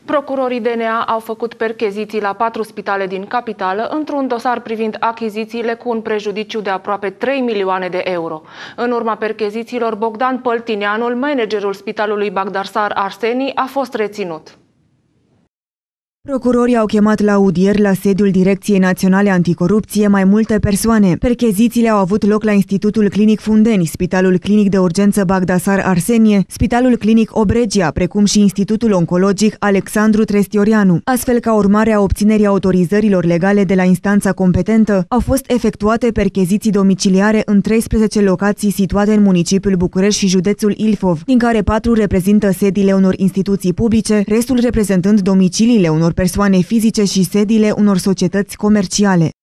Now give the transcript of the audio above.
Procurorii DNA au făcut percheziții la 4 spitale din capitală într-un dosar privind achizițiile cu un prejudiciu de aproape 3 milioane de euro. În urma perchezițiilor, Bogdan Păltineanul, managerul spitalului Bagdasar Arseni, a fost reținut. Procurorii au chemat la audieri la sediul Direcției Naționale Anticorupție mai multe persoane. Perchezițiile au avut loc la Institutul Clinic Fundeni, Spitalul Clinic de Urgență Bagdasar Arsenie, Spitalul Clinic Obregia, precum și Institutul Oncologic Alexandru Trestioreanu. Astfel, ca urmare a obținerii autorizărilor legale de la instanța competentă, au fost efectuate percheziții domiciliare în 13 locații situate în municipiul București și județul Ilfov, din care 4 reprezintă sediile unor instituții publice, restul reprezentând domiciliile unor persoane fizice și sediile unor societăți comerciale.